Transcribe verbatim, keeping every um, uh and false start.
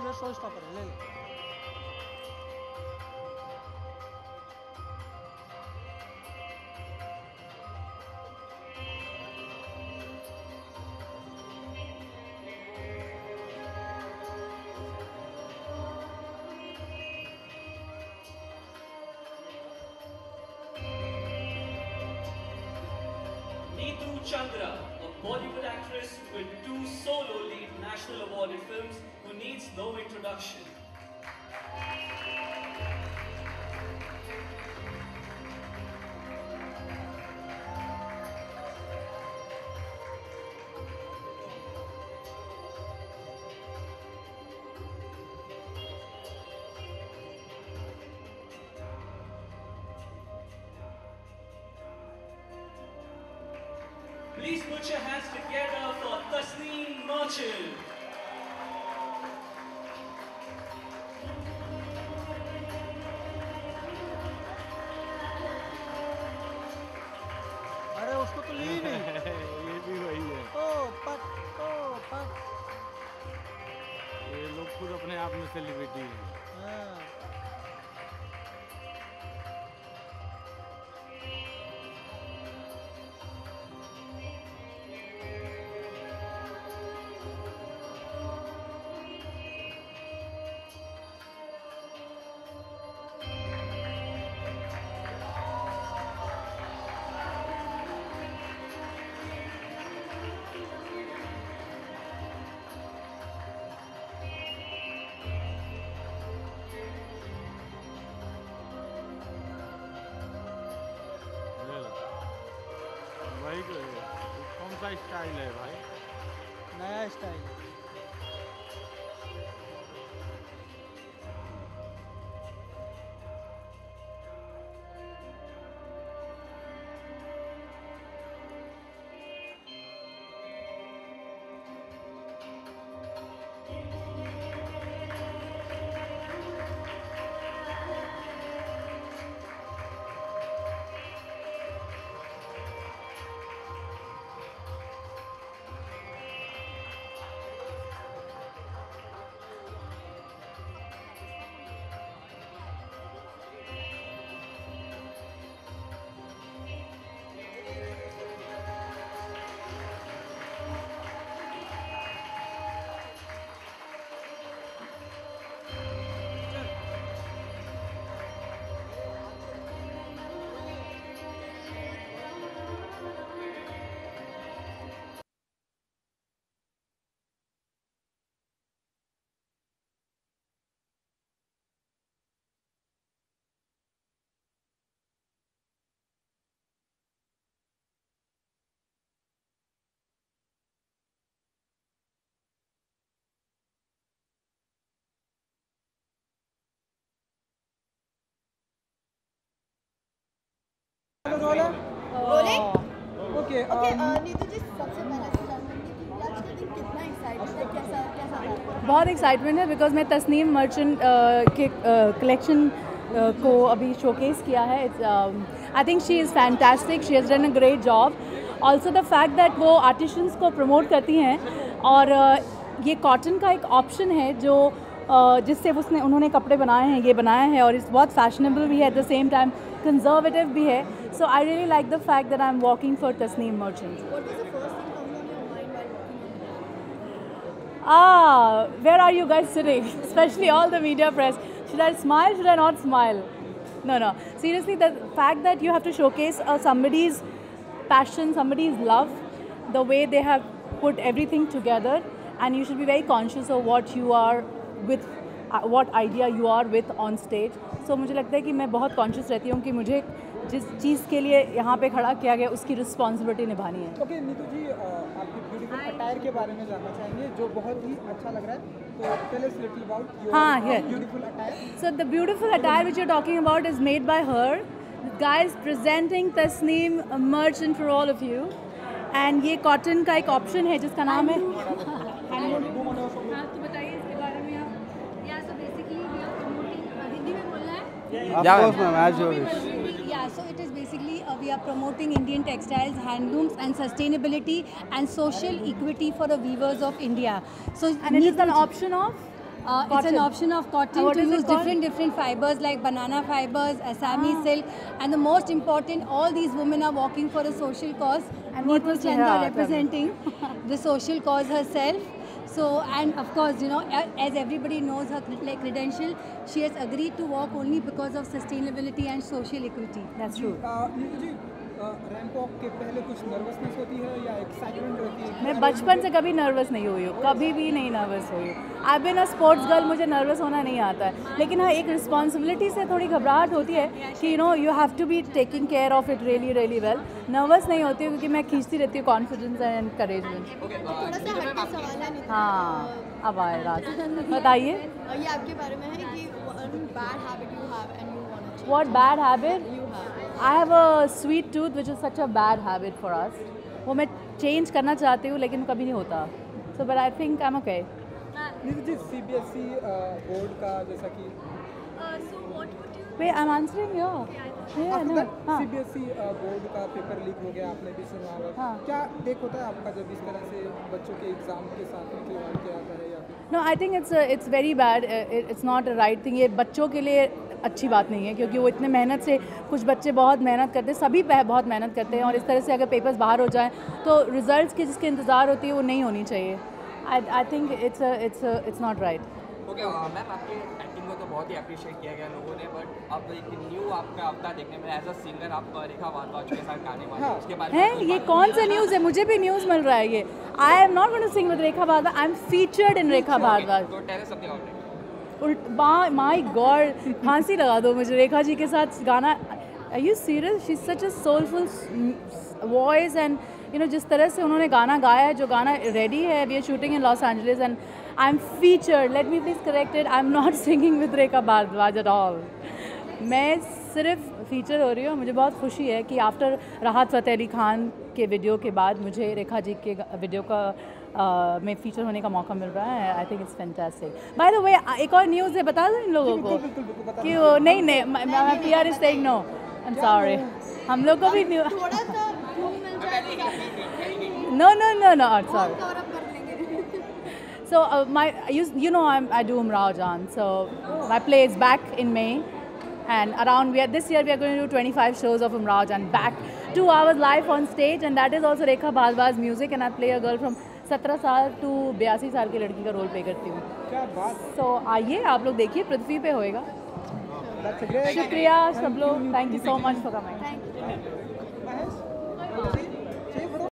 मेरा show stopper है, ले ले। Neetu Chandra, a Bollywood actress with two solo lead national awarded films who needs no introduction. Please put your hands together for Tasneem Merchant. अरे उसको तो ली ही नहीं। ये भी वही है। ओ पक ओ पक। ये लोग खुद अपने आप में सेलिब्रिटी हैं। हाँ। भाई कौन सा स्टाइल है भाई? नया स्टाइल। रोल है? Rolling? Okay okay Neetu ji, सबसे पहले तो जानूंगी कि आज के दिन कितना एक्साइटेड है, कैसा कैसा रहा? बहुत एक्साइटमेंट है बिकॉज मैं तस्नीम मर्चेंट के कलेक्शन को अभी शोकेस किया है. It's I think she is fantastic, she has done a great job. Also the fact that वो आर्टिशंस को प्रमोट करती हैं और uh, ये कॉटन का एक ऑप्शन है जो uh, जिससे उसने उन्होंने कपड़े बनाए हैं, ये बनाया है और इस बहुत फैशनेबल भी है, at the same time conservative भी है. So I really like the fact that I am working for Tasneem Merchant. What was the first thing coming on your mind while walking in? Ah, where are you guys sitting? Especially all the media press. Should I smile? Should I not smile? No, no. Seriously, the fact that you have to showcase uh, somebody's passion, somebody's love, the way they have put everything together, and you should be very conscious of what you are with, uh, what idea you are with on stage. So मुझे लगता है कि मैं बहुत conscious रहती हूँ कि मुझे जिस चीज़ के लिए यहाँ पे खड़ा किया गया उसकी रिस्पॉन्सिबिलिटी निभानी है. ओके नीतू जी, आपकी ब्यूटीफुल अटायर के बारे में जानना चाहेंगे जो बहुत ही अच्छा लग रहा है, तो टेल अस लिटिल अबाउट हाँ, your yeah. Beautiful attire. So the beautiful attire which you're talking about is made by her. Guys, presenting Tasneem Merchant for all of you. And ये कॉटन का एक ऑप्शन है जिसका नाम है handloom. हाँ, तो बताइए इसके बारे में आप. Yeah, so basically we are promoting. Hindi में बोलना है? Of course, ma'am, as you wish. Yeah, so it is basically uh, we are promoting Indian textiles, handlooms, and sustainability and social equity for the weavers of India. So and it is an option of Uh, it's Cotton. an option of cotton And what to is it use called? different different fibers like banana fibers, Assami silk, and the most important, all these women are walking for a social cause. And what was Neetu Chanda yeah, representing the social cause herself. So, and of course, you know, a- as everybody knows her cred- like credential, she has agreed to walk only because of sustainability and social equity. That's true. Neetu ji, ramp walk के पहले कुछ nervousness होती है या excitement रहती है? मैं बचपन से कभी नर्वस नहीं हुई हूँ, कभी भी नहीं नर्वस हुई हूँ। I been a sports girl, मुझे नर्वस होना नहीं आता है, लेकिन हाँ एक रिस्पॉन्सिबिलिटी से थोड़ी घबराहट होती है कि you know you have to be taking care of it really really well. Nervous नहीं होती हूँ क्योंकि मैं खींचती रहती हूँ कॉन्फिडेंस एंड एनकरेजमेंट। थोड़ा सा हटके सवाल है नीतू। हाँ अब आए राज, बताइए। अ, ये आपके बारे में है कि one bad habit you have and you want to What bad habit? You have I have a sweet tooth which is such a bad habit for us. वो मैं change करना चाहती हूँ लेकिन कभी नहीं होता. So but I think I'm okay. Neetu ji, CBSE board का जैसा कि Wait, I'm answering you. Yeah, no. हाँ. सीबीएसई बोर्ड का पेपर लीक हो गया, आपने भी सुना होगा। हाँ. क्या टेक होता है आपका जब इस तरह से बच्चों के एग्जाम के साथ में खिलवाड़ किया जाता है या फिर? No, I think it's a, it's very bad. Uh, it- It's not a right thing. ये बच्चों के लिए अच्छी बात नहीं है क्योंकि वो इतने मेहनत से, कुछ बच्चे बहुत मेहनत करते हैं, सभी पे- बहुत मेहनत करते हैं और इस तरह से अगर पेपर्स बाहर हो जाएं तो रिजल्ट्स की जिसके इंतज़ार होती है वो नहीं होनी चाहिए। I I think it's it's it's not right. Okay ma'am, आपकी एक्टिंग को तो बहुत ही अप्रिशिएट किया गया लोगों ने, बट अब एक न्यू आपका अवतार देखने में एज अ सिंगर आप रेखा भारद्वाज के साथ गाने वाले, उसके बारे में है कुछ ये बात- कौन सा न्यूज़ है? मुझे भी न्यूज़ मिल रहा है ये। I am not going to sing with Rekha Bhardwaj, I am featured in Rekha Bhardwaj. तो tell us something about it. उल्ट माय गॉड, फांसी लगा दो मुझे रेखा जी के साथ गाना। Are you serious? She is such a soulful voice and you know जिस तरह से उन्होंने गाना गाया है, जो गाना रेडी है, we are shooting in Los Angeles and I am featured. Let me please corrected, I am not singing with Rekha Bhardwaj at all. मैं सिर्फ फीचर हो रही हूँ। मुझे बहुत खुशी है कि आफ्टर राहत फ़तेह अली खान के वीडियो के बाद मुझे रेखा जी के वीडियो का uh, में फीचर होने का मौका मिल रहा है। I think it's fantastic. By the way एक और न्यूज़ है, बता दो इन लोगों को कि वो नहीं नहीं मैं P R is saying no, I am sorry. हम लोग को भी न्यू थोड़ा सा रूम मिल जाए no no no no sorry. Cover up कर लेंगे। So uh, my you, you know I'm, I do Umrao Jan. So my play is back in May, and around we are this year we are going to do twenty-five shows of Umrao Jan, back two hours live on stage, and that is also Rekha Bhardwaj music, and I play a girl from सत्रह साल to बयासी साल की लड़की का role play करती हूँ। क्या बात। So आइए आप लोग देखिए, पृथ्वी पे होएगा। That's a great- शुक्रिया सब लोग, thank you so much for coming. Thank you. Mahesh,